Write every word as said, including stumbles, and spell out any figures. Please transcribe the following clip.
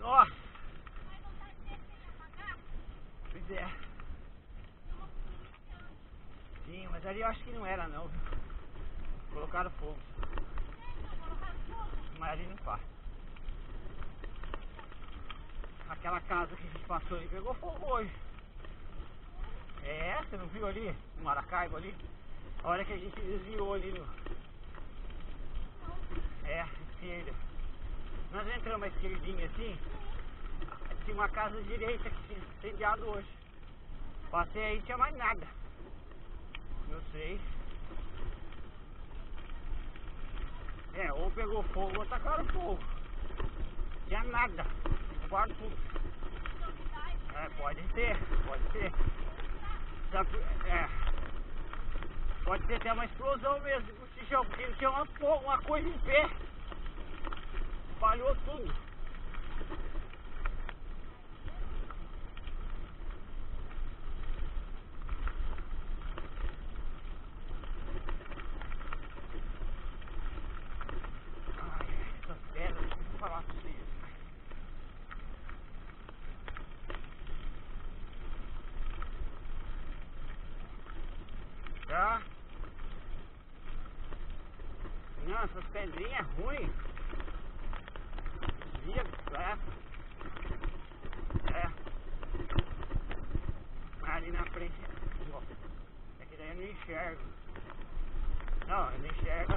Nossa! Pois é. Sim, mas ali eu acho que não era não, viu? Colocaram fogo. Mas ali não faz. Aquela casa que a gente passou ali pegou fogo hoje. É, você não viu ali? No Maracaibo ali? A hora que a gente desviou ali no... É, esquerda. Nós entramos a esquerdinha assim. Tinha uma casa direita que tinha incendiado hoje. Passei aí, não tinha mais nada. Não sei. É, ou pegou fogo ou tacaram fogo. Não tinha nada. Guarda tudo. É, pode ser, pode ser. Sabe, é. Pode ser até uma explosão mesmo, bochichão, porque tinha uma, uma coisa em pé. Espalhou tudo. Ai, essas pedras, deixa eu falar com vocês. Tá? Não, essas pedrinhas ruins. Desvia, é. É. Ali na frente. É que daí eu não enxergo. Não, eu não enxergo